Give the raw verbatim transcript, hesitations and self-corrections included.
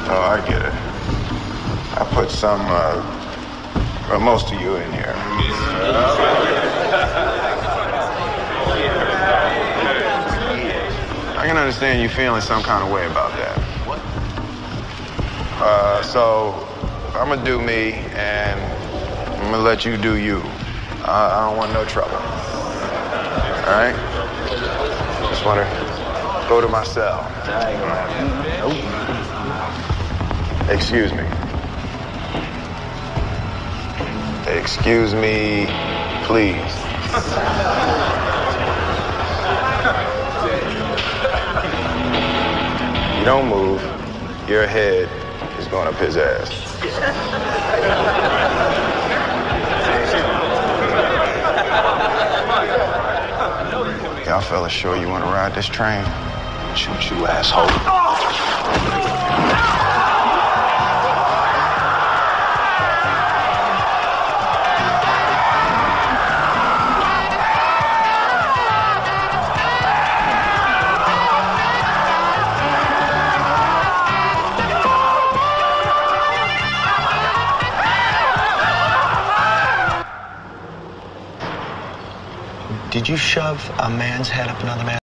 Oh, I get it. I put some, uh, well, most of you in here. I can understand you feeling some kind of way about that. What? Uh, so, I'm gonna do me, and I'm gonna let you do you. I, I don't want no trouble. All right? Just wanna go to my cell. Excuse me. Excuse me, please. You don't move, your head is going up his ass. Y'all fellas sure you want to ride this train? Shoot you, asshole. Did you shove a man's head up another man's